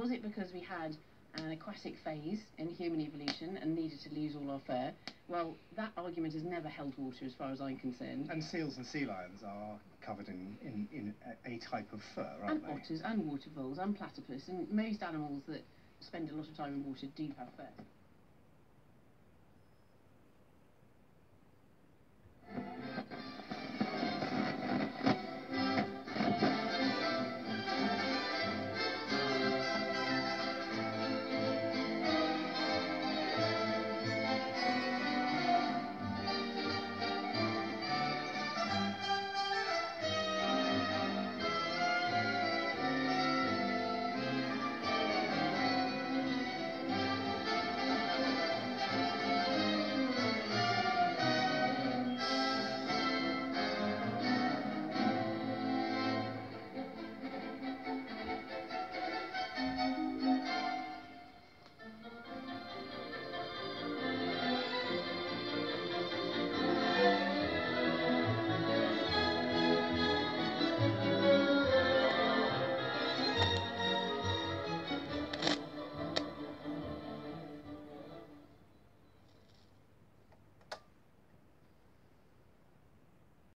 Was it because we had an aquatic phase in human evolution and needed to lose all our fur? Well, that argument has never held water as far as I'm concerned. And seals and sea lions are covered in a type of fur, aren't they? And otters and water voles and platypus, and most animals that spend a lot of time in water do have fur.